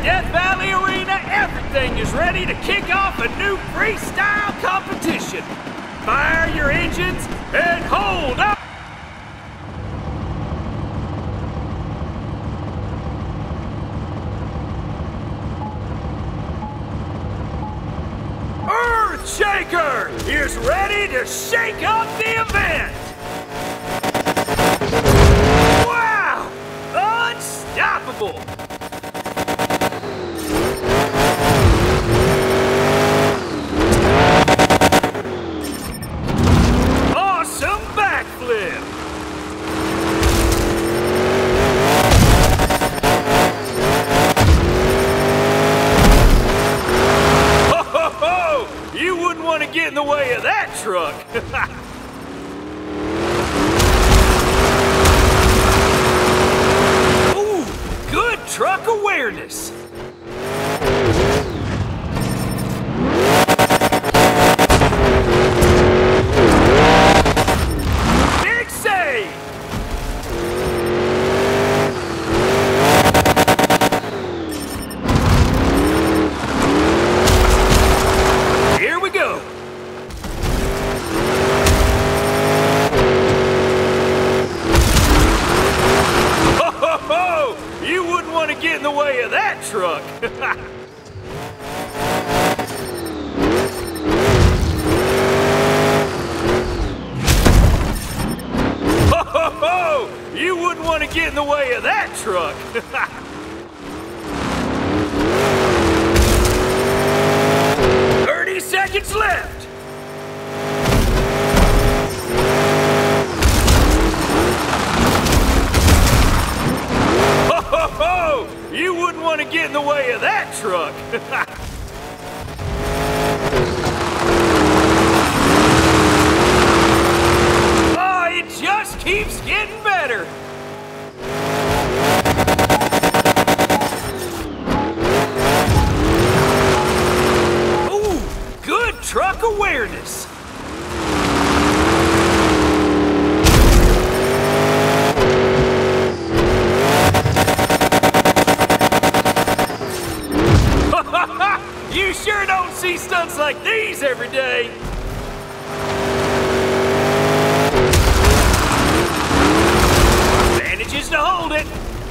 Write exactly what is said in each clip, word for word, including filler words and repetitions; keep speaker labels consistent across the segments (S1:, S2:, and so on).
S1: Death Valley Arena, everything is ready to kick off a new freestyle competition. Fire your engines and hold up! Earthshaker is ready to shake up the event! Wow! Unstoppable! Awesome backflip! Ho ho ho! You wouldn't want to get in the way of that truck! Ooh, good truck awareness! Big save! Here we go! Ho ho ho! You wouldn't want to get in the way of that truck! Ho ho ho! You wouldn't want to get in the way of that truck! Thirty seconds left! Ho ho ho! You wouldn't want to get in the way of that truck! Oh, it just keeps getting better! Ooh, good truck awareness! You sure don't see stunts like these every day! Manages to hold it!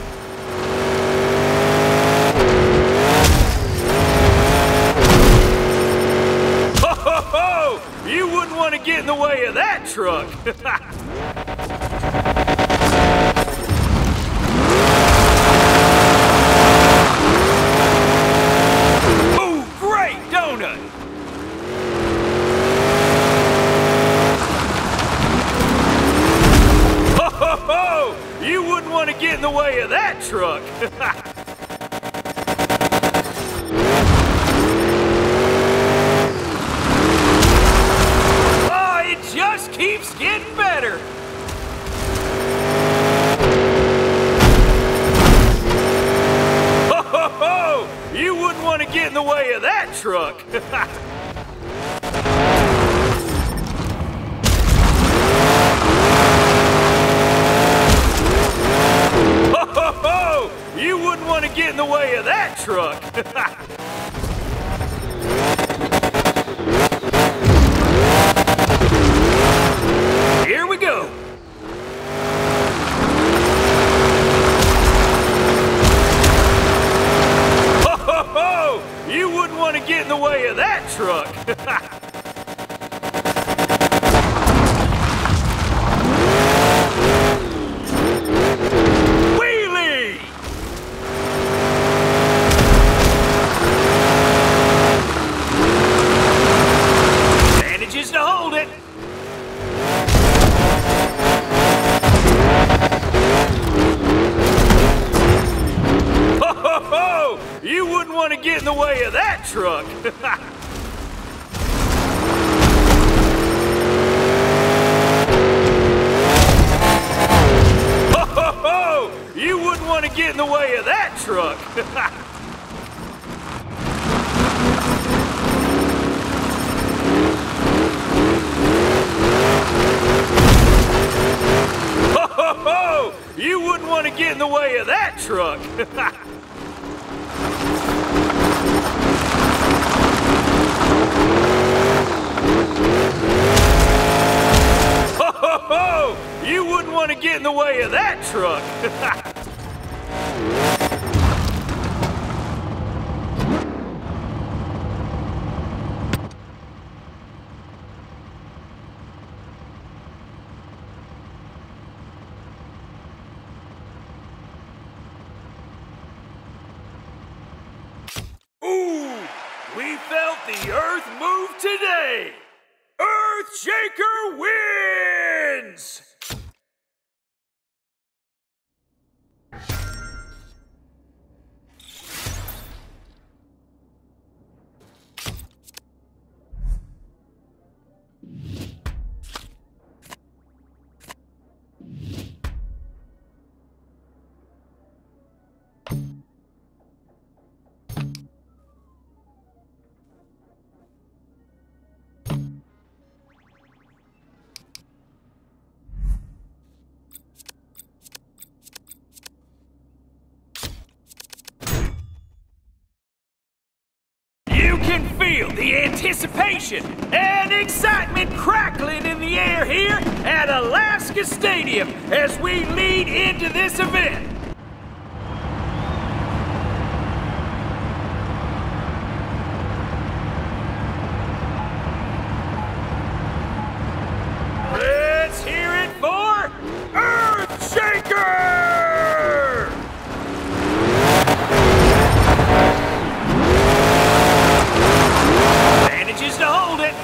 S1: Ho ho ho! You wouldn't want to get in the way of that truck! Ooh, great donut! Ho ho ho! You wouldn't want to get in the way of that truck! Oh, it just keeps getting better! Ho ho ho! You wouldn't want to get in the way of that truck! Ho ho ho! You wouldn't want to get in the way of that truck! Here we go! Ho ho ho! You wouldn't want to get in the way of that truck! Wheelie! Manages to hold it! Ho ho ho! You wouldn't want to get in the way of that truck! Ho ho ho! You wouldn't want to get in the way of that truck! Ho ho ho! You wouldn't want to get in the way of that truck! get in the way of that truck. Ooh, we felt the earth move today. Earthshaker wins! Can feel the anticipation and excitement crackling in the air here at Alaska Stadium as we lead into this event. Let's hear it for Earthshaker! Manages to hold it.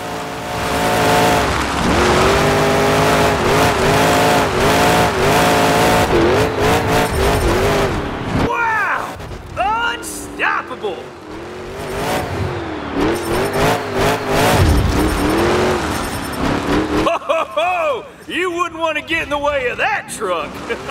S1: Wow! Unstoppable! Ho ho ho! You wouldn't want to get in the way of that truck.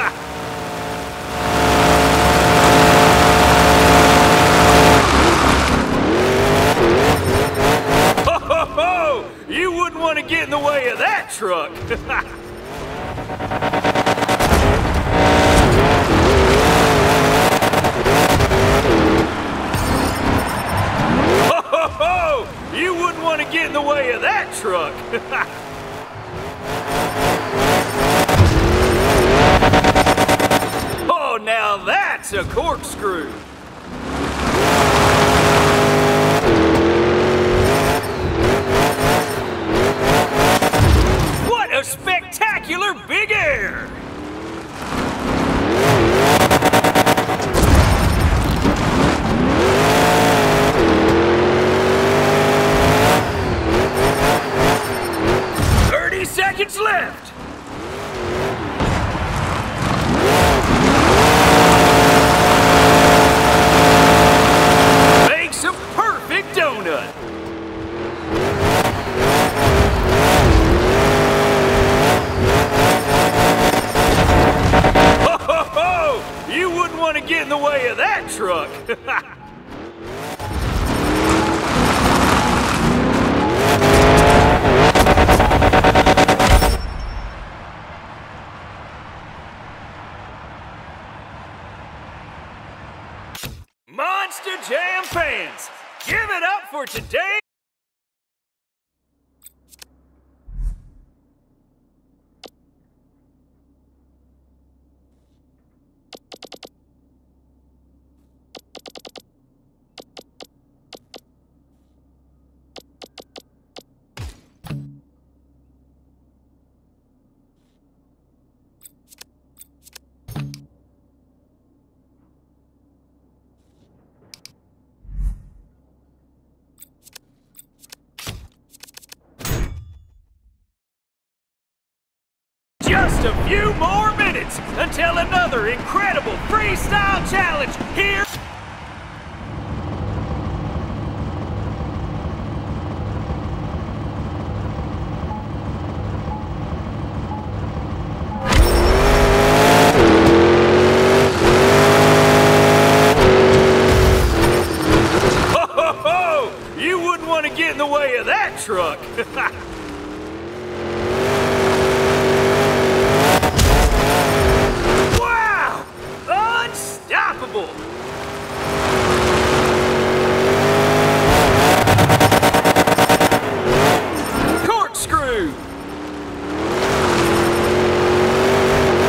S1: Oh, you wouldn't want to get in the way of that truck. Oh, you wouldn't want to get in the way of that truck. Oh, now that's a corkscrew. A spectacular big air! Thirty seconds left! Makes a perfect donut! You wouldn't want to get in the way of that truck. Monster Jam fans, give it up for today. Just a few more minutes until another incredible freestyle challenge here. Ho ho ho! You wouldn't want to get in the way of that truck. Corkscrew!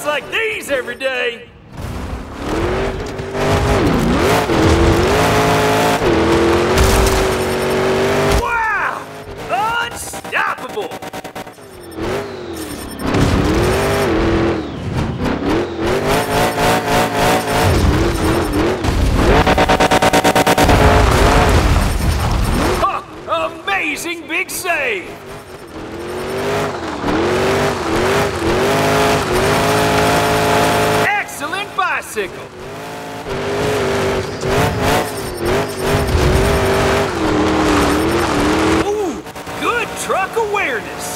S1: tracks like these every day. Wow! Unstoppable! Huh, amazing big save! Excellent bicycle! Ooh, good truck awareness!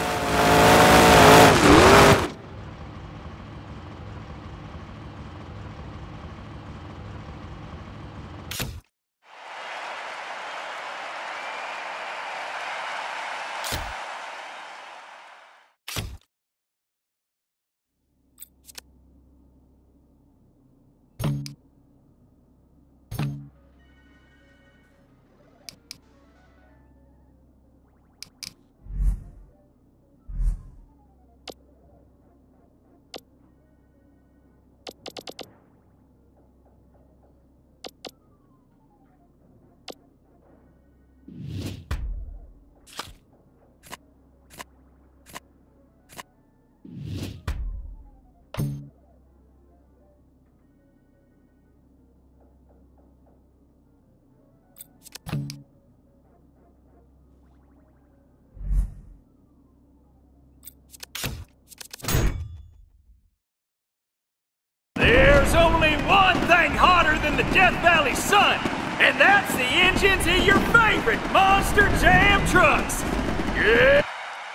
S1: There's only one thing hotter than the Death Valley sun, and that's the engines in your favorite Monster Jam trucks. Yeah.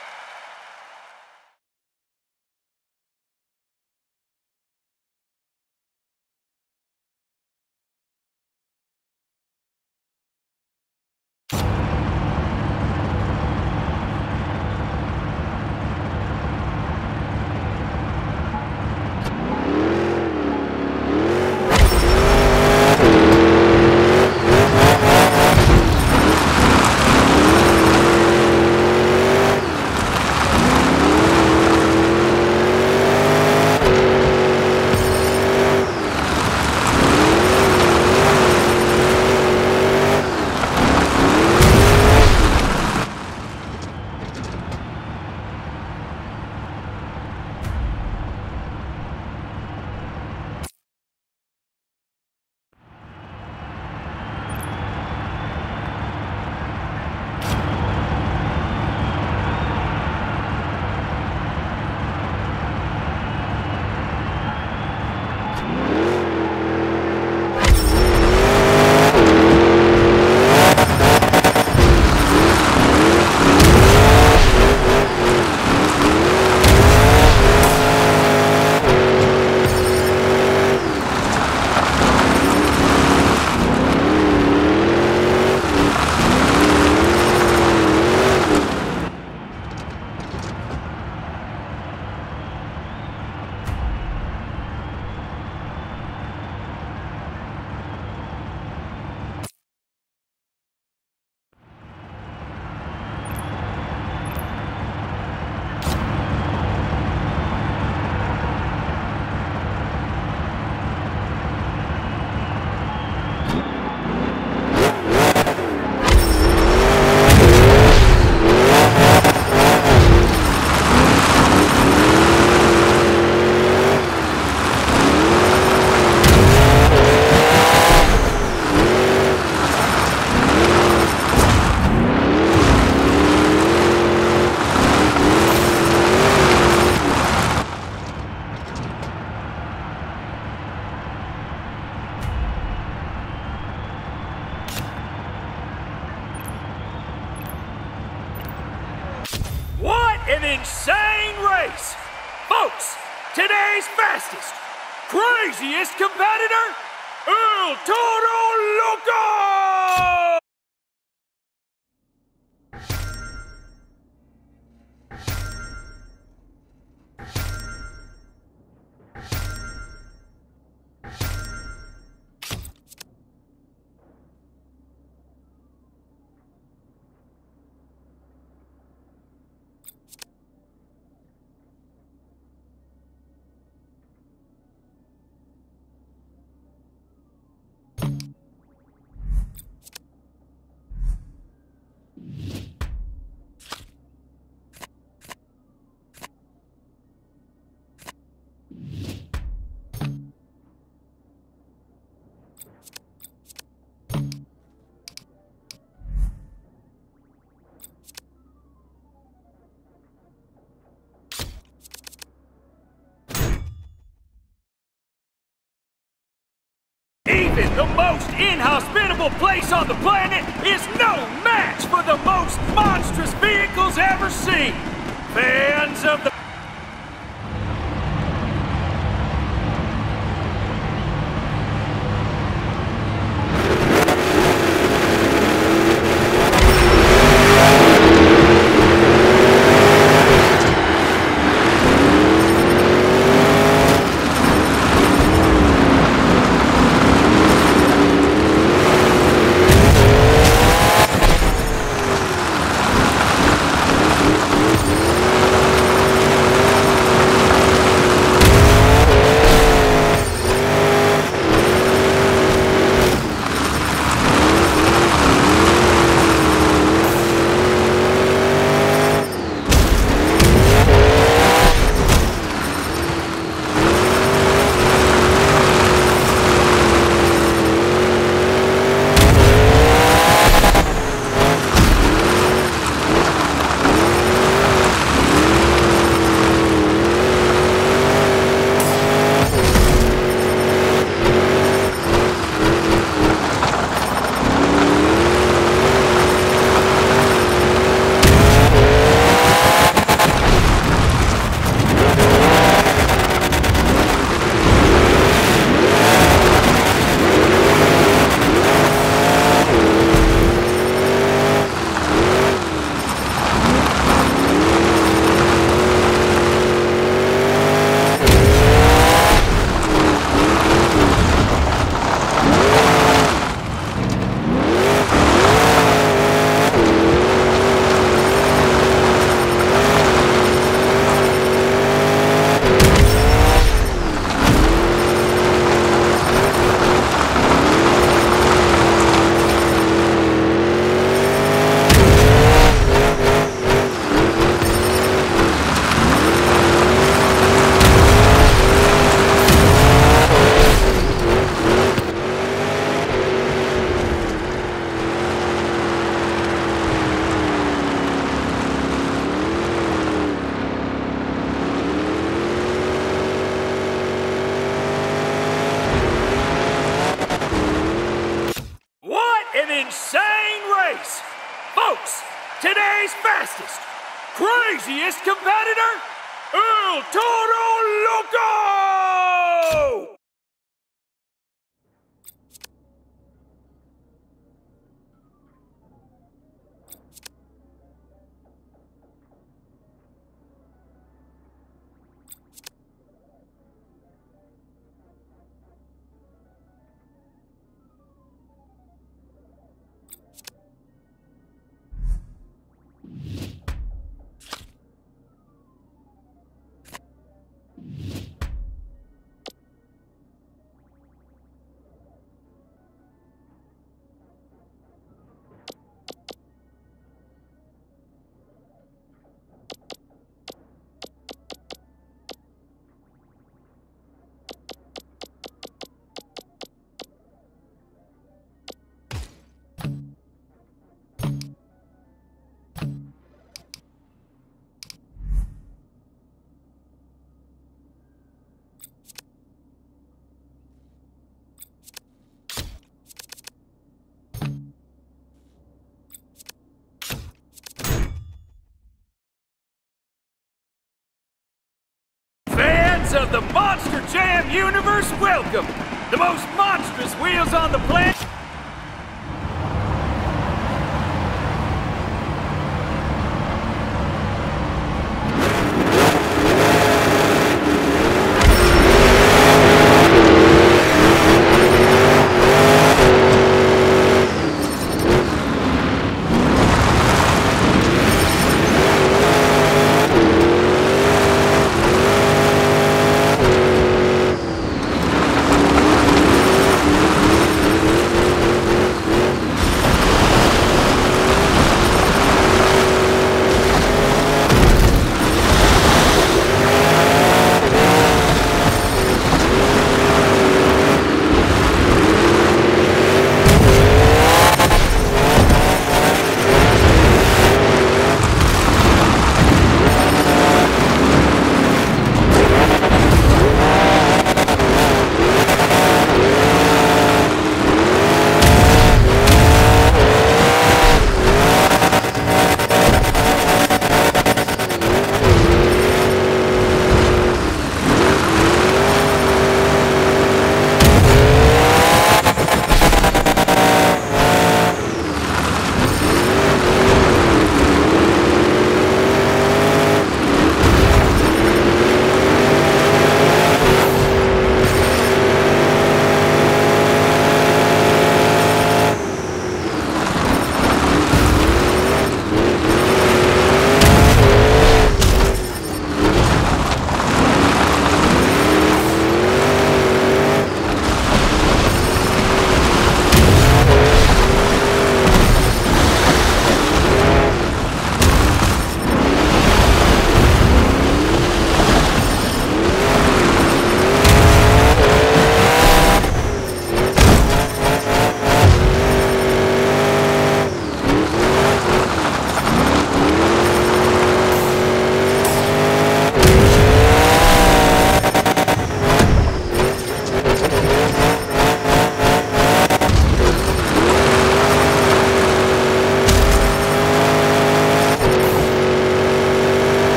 S1: An insane race! Folks, today's fastest, craziest competitor, El Toro Loco! The most inhospitable place on the planet is no match for the most monstrous vehicles ever seen. Fans of the... Insane race! Folks, today's fastest, craziest competitor, El Toro Loco! Of the Monster Jam universe, welcome! The most monstrous wheels on the planet!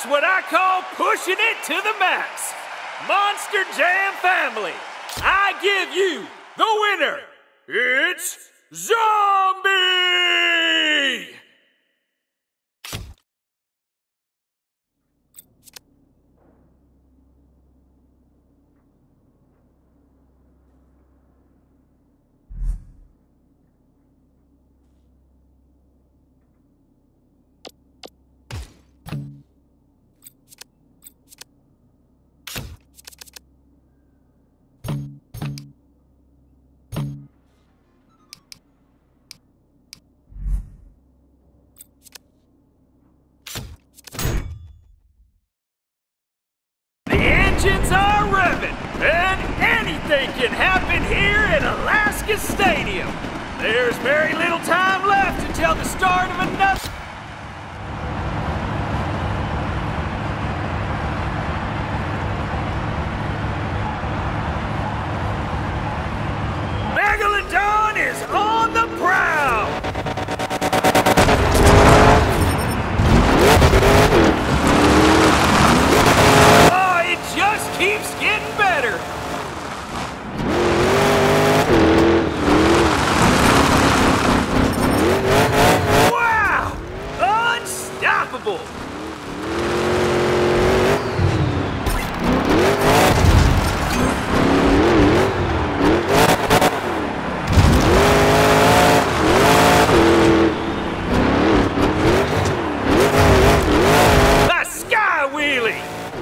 S1: That's what I call pushing it to the max. Monster Jam family, I give you the winner. It's Zombie! Engines are revving, and anything can happen here at Alaska Stadium. There's very little time left until the start of another... Megalodon is on the prowl! Keeps getting better. Wow! Unstoppable! The Sky Wheelie!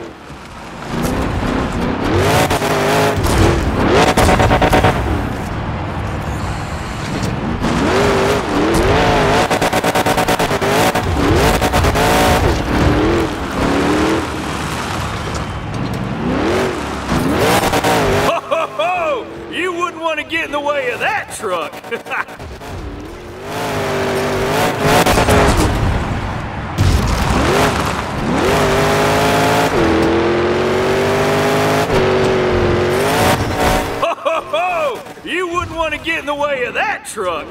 S1: Get in the way of that truck. Ho, ho, ho! You wouldn't want to get in the way of that truck.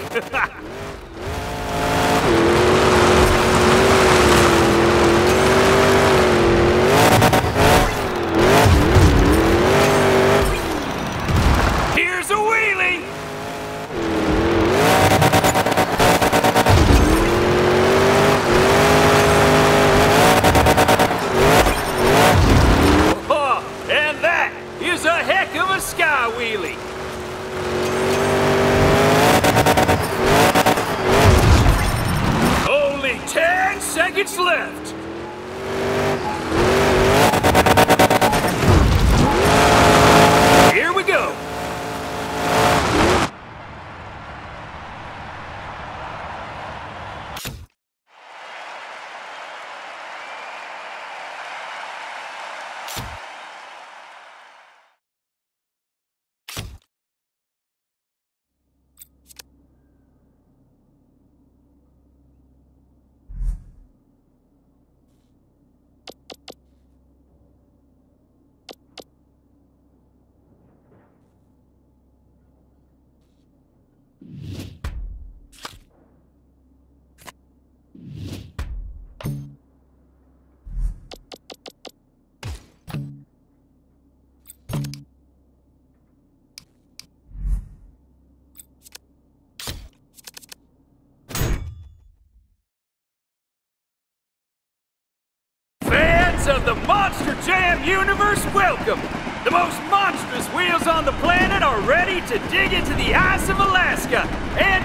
S1: Sky Wheelie. Only ten seconds left. Here we go. Of the Monster Jam universe, welcome! The most monstrous wheels on the planet are ready to dig into the ice of Alaska, and...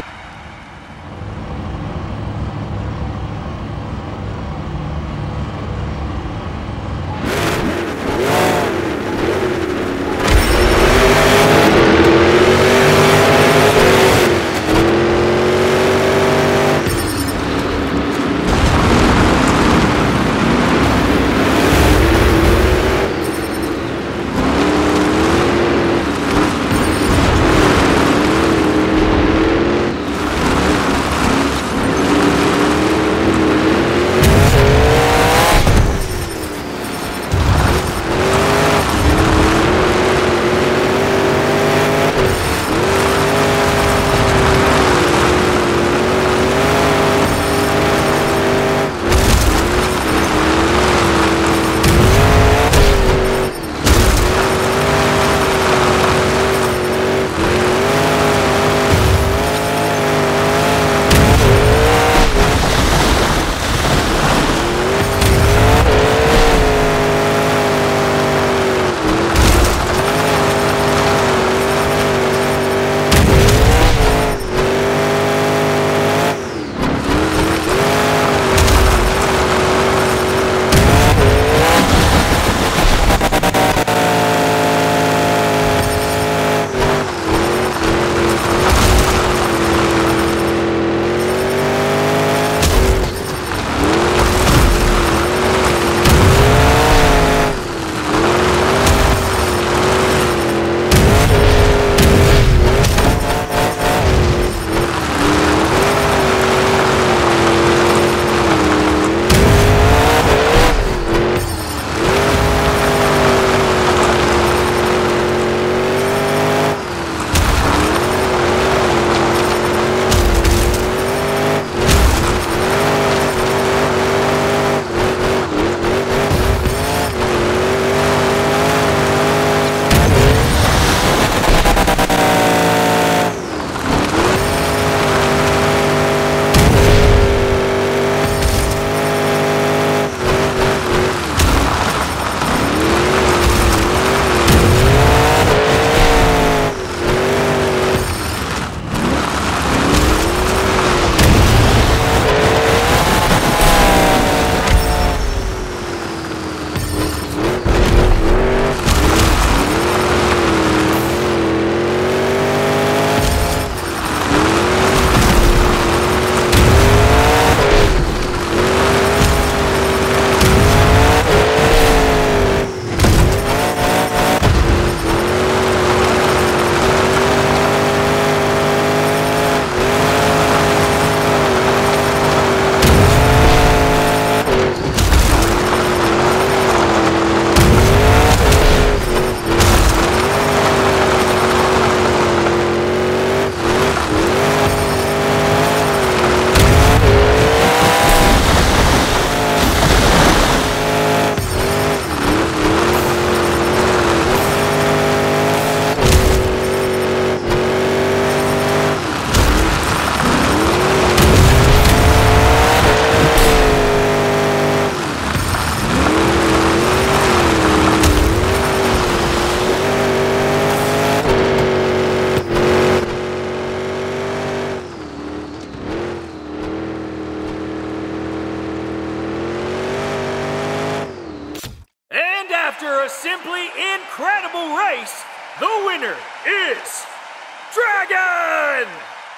S1: after a simply incredible race, the winner is Dragon!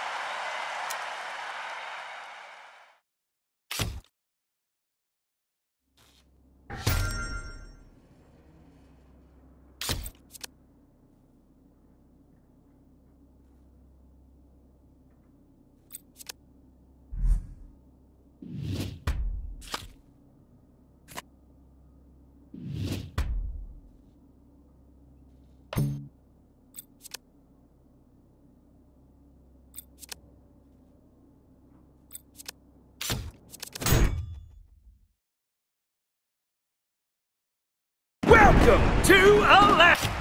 S1: Welcome to Alaska!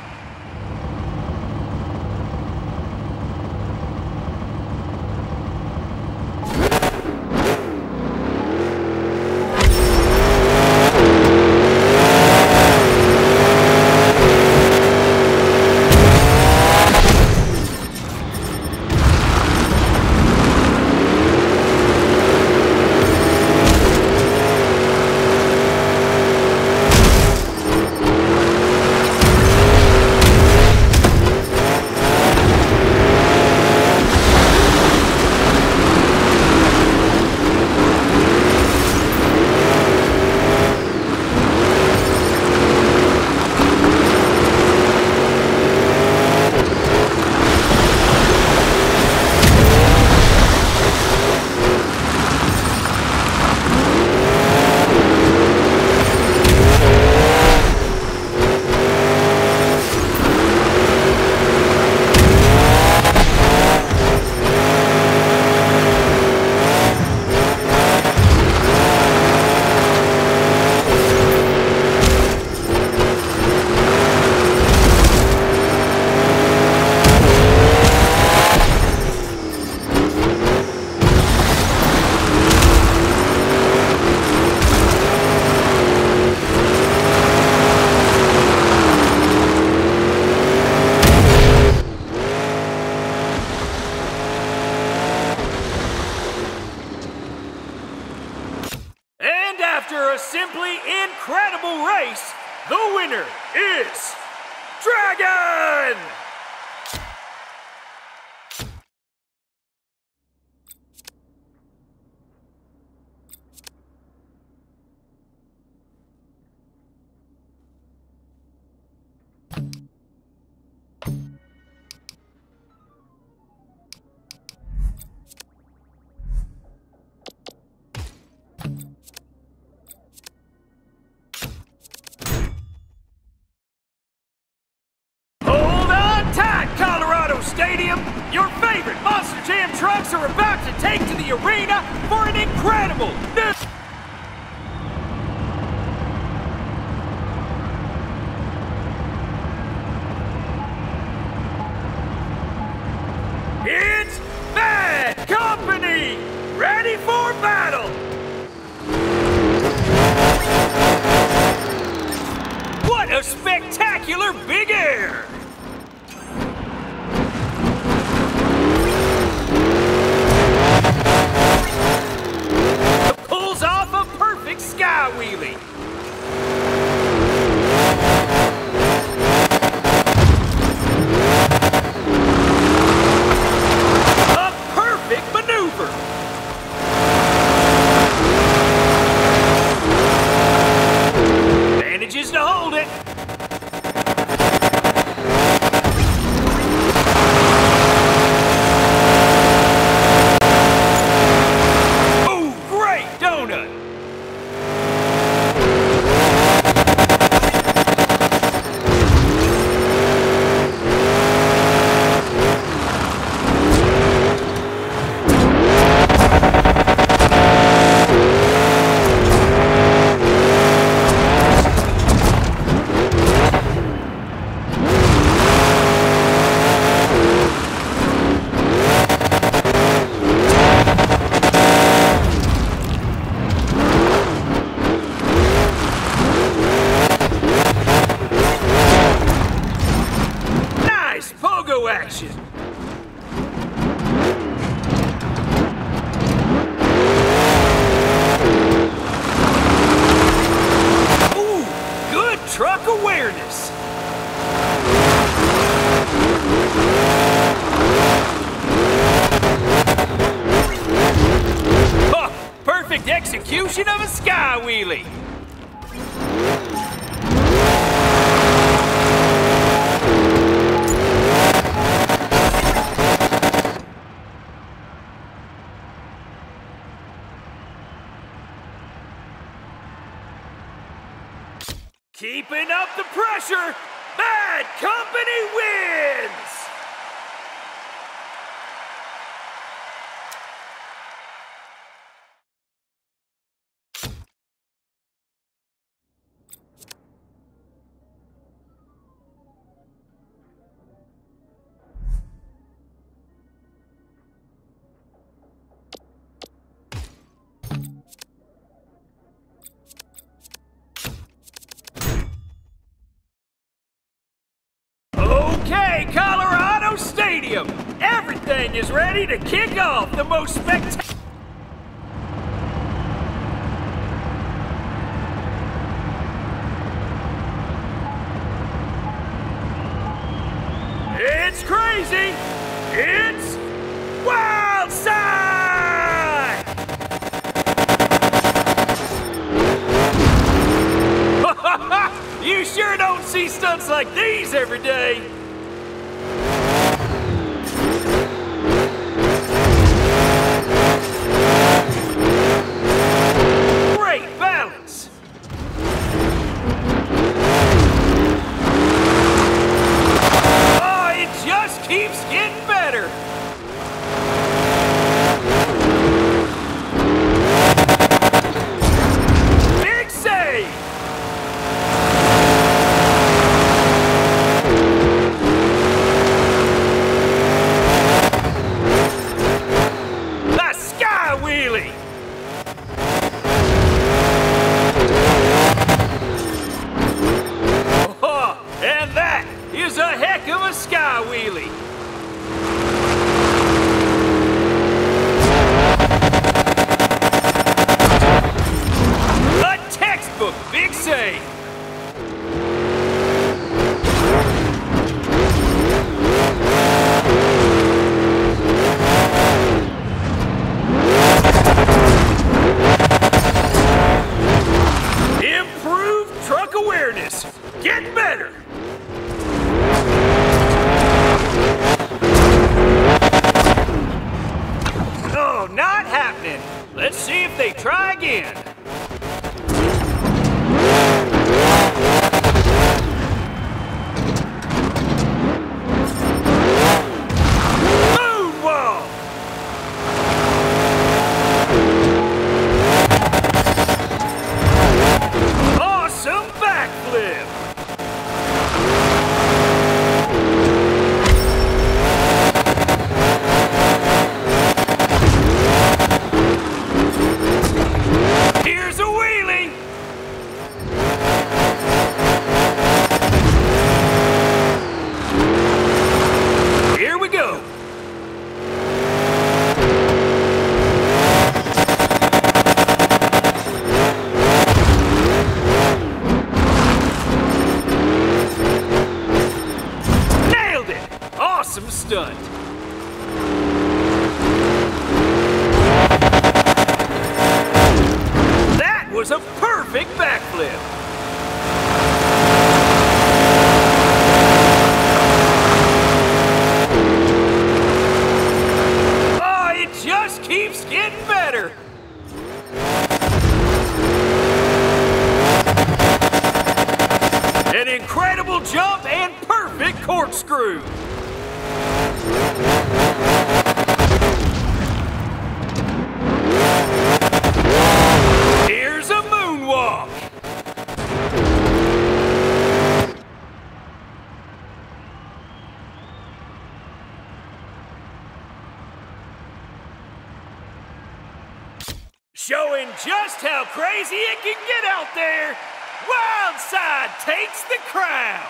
S1: After a simply incredible race, the winner is Dragon! Stadium, your favorite Monster Jam trucks are about to take to the arena for an incredible new... It's Bad Company! Ready for battle! What a spectacular big air! Sky Wheelie. Keeping up the pressure, Bad Company wins! Okay, Colorado Stadium! Everything is ready to kick off the most spectacular... It's crazy! It's Wild Side! You sure don't see stunts like these every day! Great balance! Oh, it just keeps getting better! Big save! The Sky Wheelie! Oh, and that is a heck of a Sky Wheelie! A textbook big save! Improved truck awareness! Get better! Oh, not happening! Let's see if they try again. Moonwalk! Awesome backflip! Here's a wheelie! Here we go! Nailed it! Awesome stunt! That was a perfect backflip! Oh, it just keeps getting better! An incredible jump and perfect corkscrew! Here's a moonwalk! Showing just how crazy it can get out there, Wild Side takes the crown!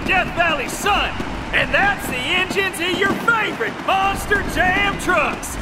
S1: Death Valley Sun, and that's the engines in your favorite Monster Jam trucks.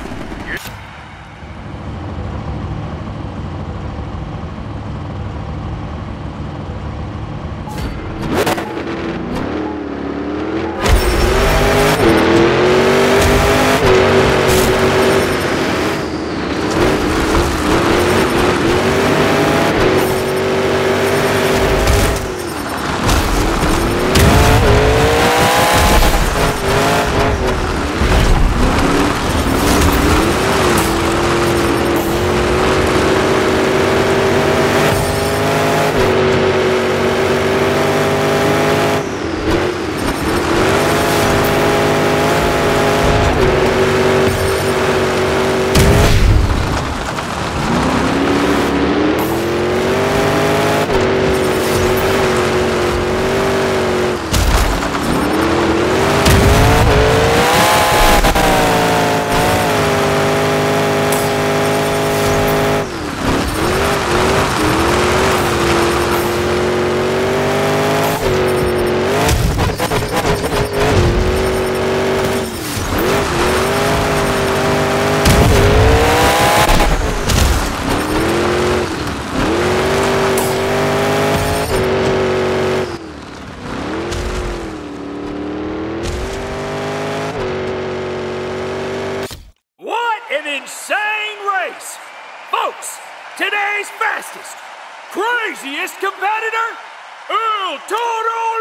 S1: Insane race! Folks, today's fastest, craziest competitor, El Toro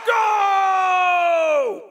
S1: Loco!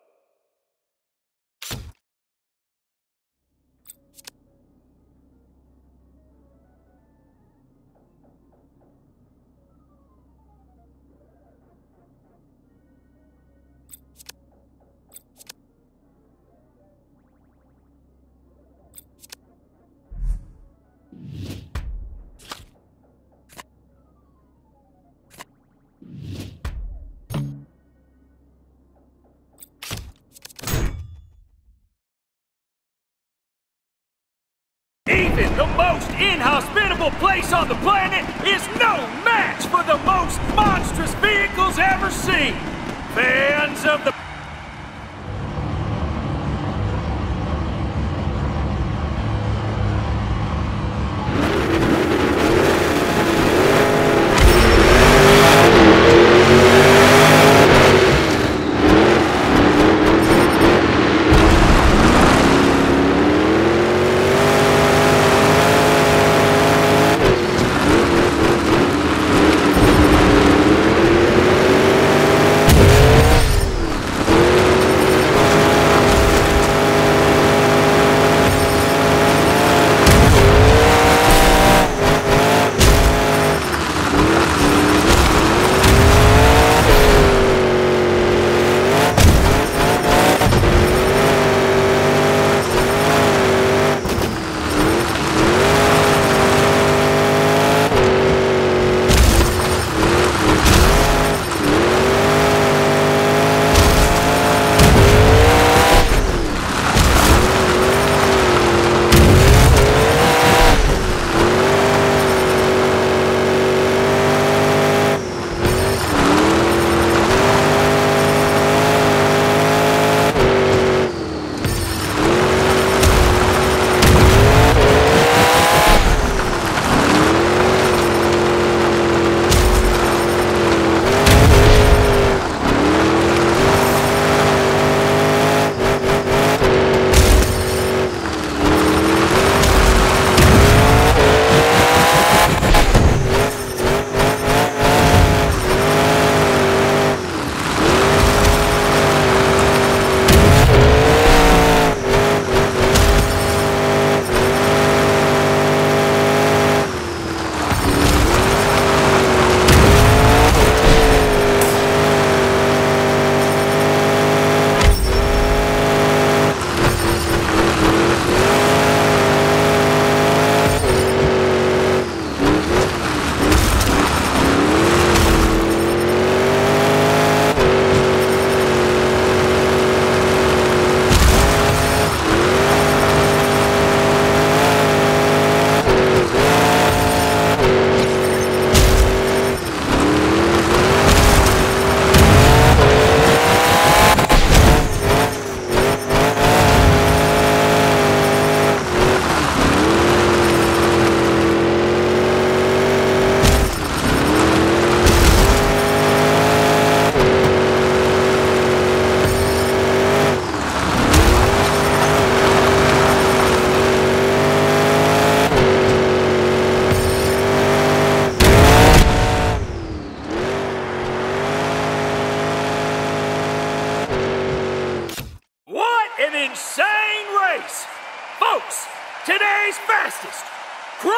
S1: Even the most inhospitable place on the planet is no match for the most monstrous vehicles ever seen. Fans of the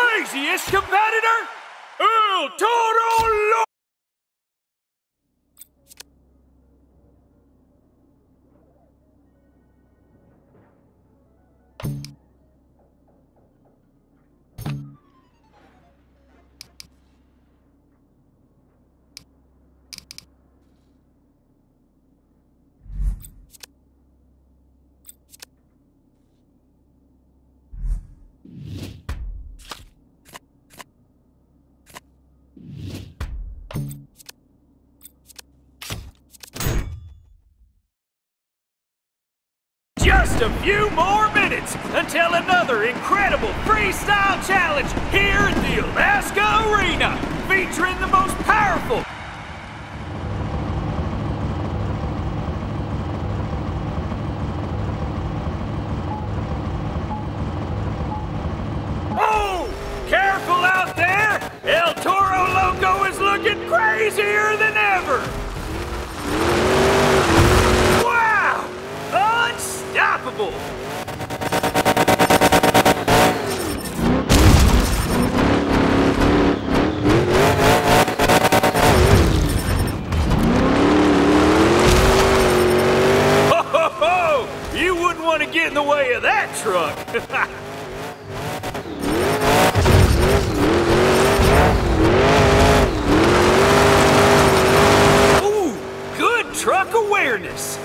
S1: craziest competitor, El Toro Loco! Just a few more minutes until another incredible freestyle challenge here at the Alaska Arena, featuring the most powerful Oh! Careful out there! El Toro Loco is looking crazier than ever! Wow! Unstoppable! Ho ho ho! You wouldn't want to get in the way of that truck! Ooh! Good truck awareness!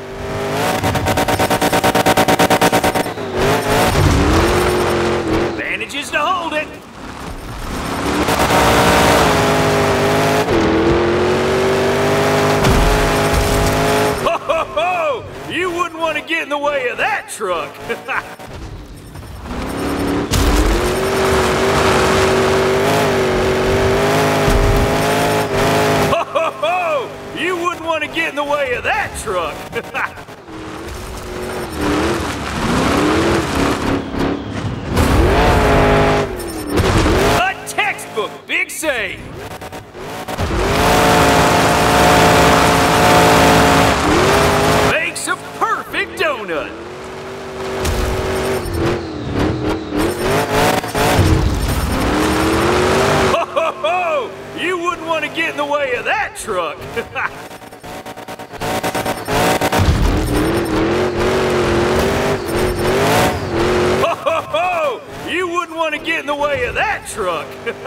S1: Manages to hold it. Ho ho ho! You wouldn't want to get in the way of that truck. Ho ho ho! You wouldn't want to get in the way of that truck. Textbook big save. Makes a perfect donut. Ho ho ho! You wouldn't want to get in the way of that truck. Ho ho ho! You wouldn't want to get in the way of that truck.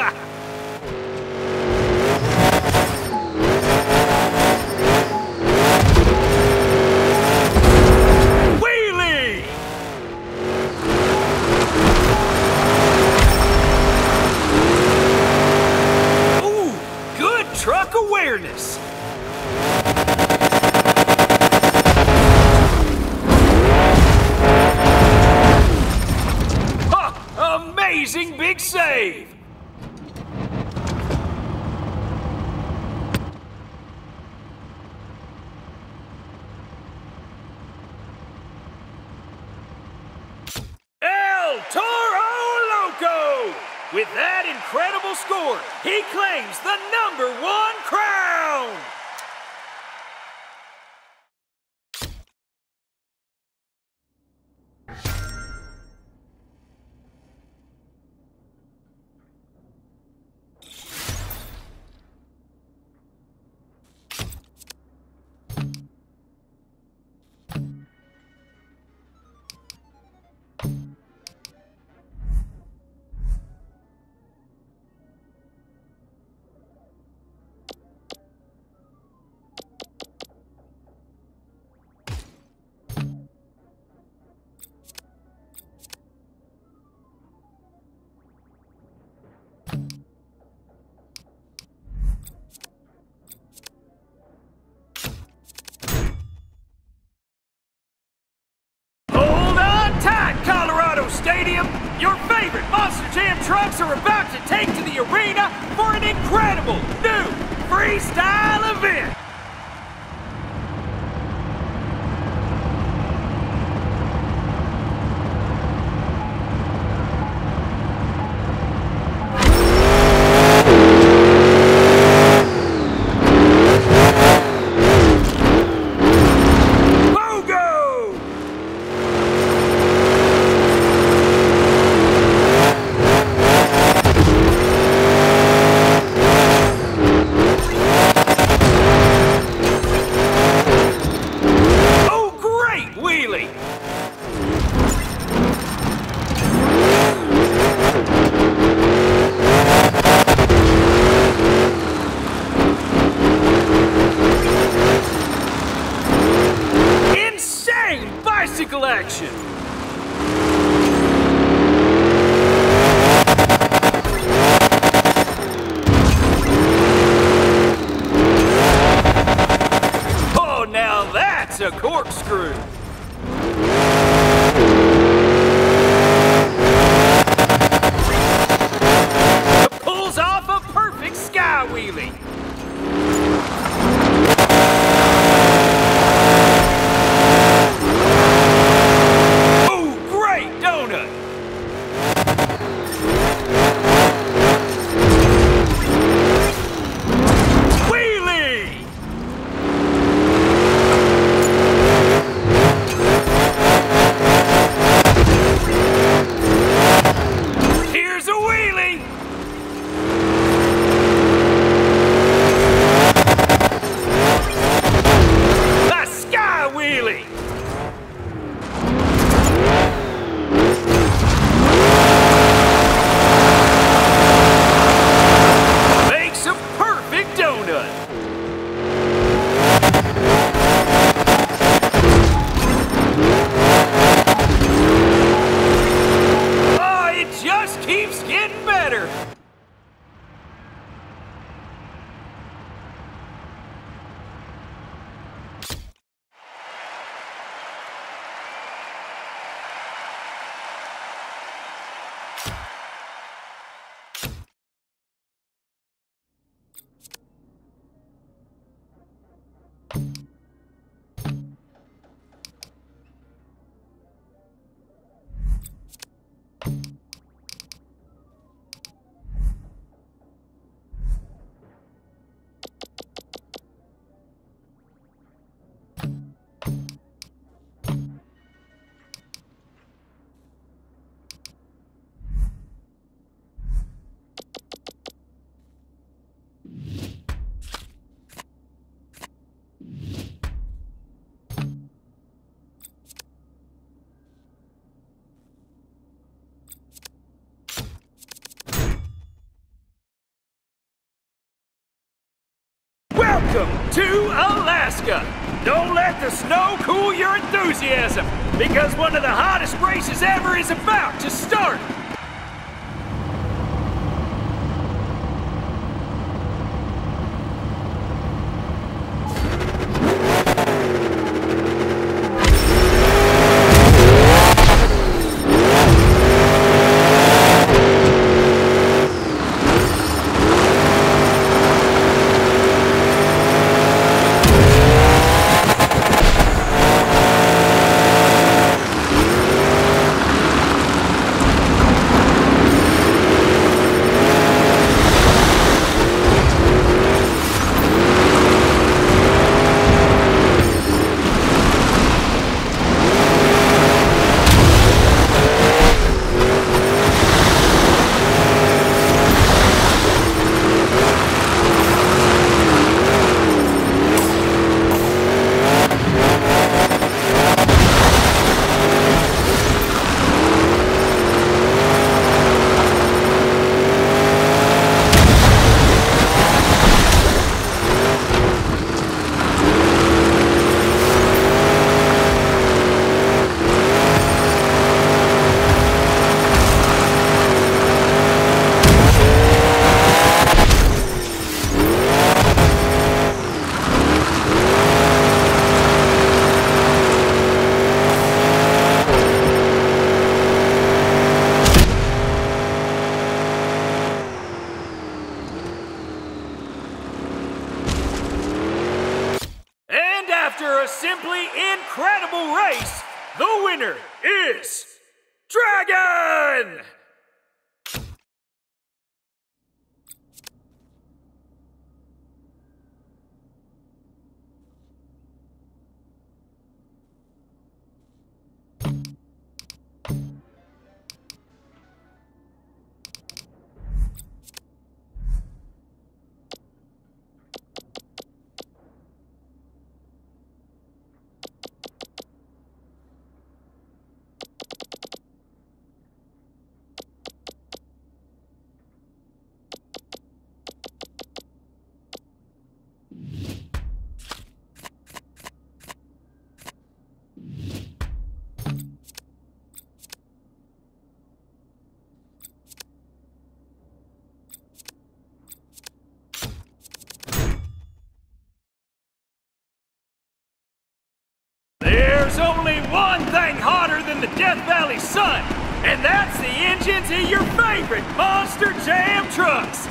S1: Wheelie! Ooh, good truck awareness. Amazing big save! El Toro Loco! With that incredible score, he claims the number one crown! Stadium, your favorite Monster Jam trucks are about to take to the arena for an incredible new freestyle event. better. Welcome to Alaska! Don't let the snow cool your enthusiasm, because one of the hottest races ever is about to start! After a simply incredible race, the winner is Dragon! There's only one thing hotter than the Death Valley sun, and that's the engines in your favorite Monster Jam trucks!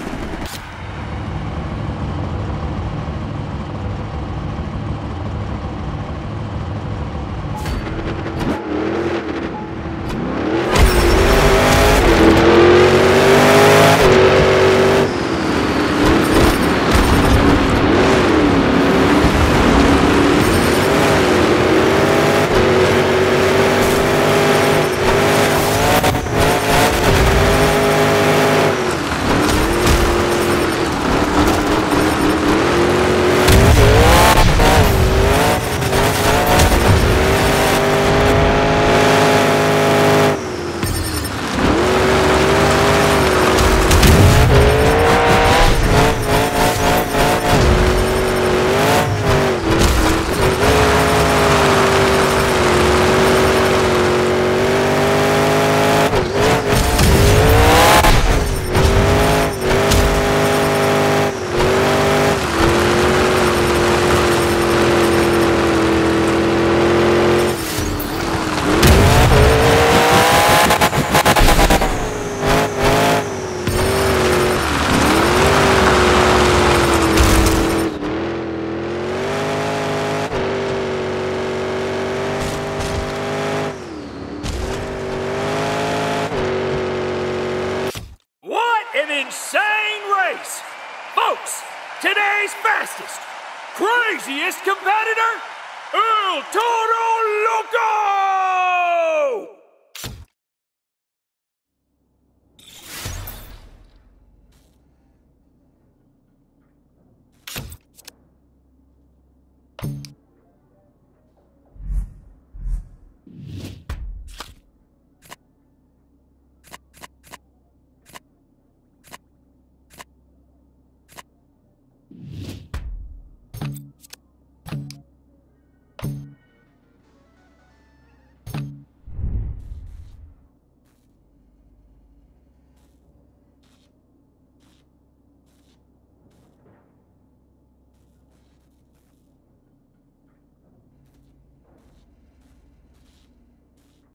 S1: insane race. Folks, today's fastest, craziest competitor, El Toro Loco!